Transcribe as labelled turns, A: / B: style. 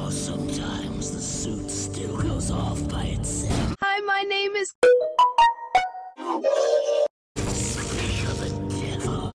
A: Sometimes the suit still goes off by itself.
B: Hi, my name is...